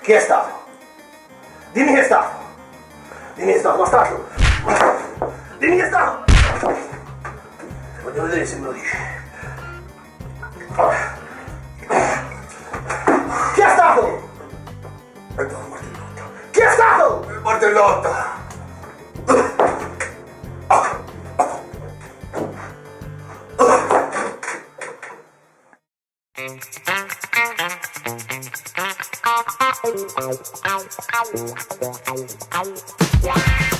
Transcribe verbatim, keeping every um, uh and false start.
Chi è stato? Dimmi chi è stato. Dimmi chi è stato, bastardo. Dimmi chi è stato. Voglio vedere se me lo dici. Chi è stato? È Don Martellotta. Chi è stato? È Martellotta. Yeah.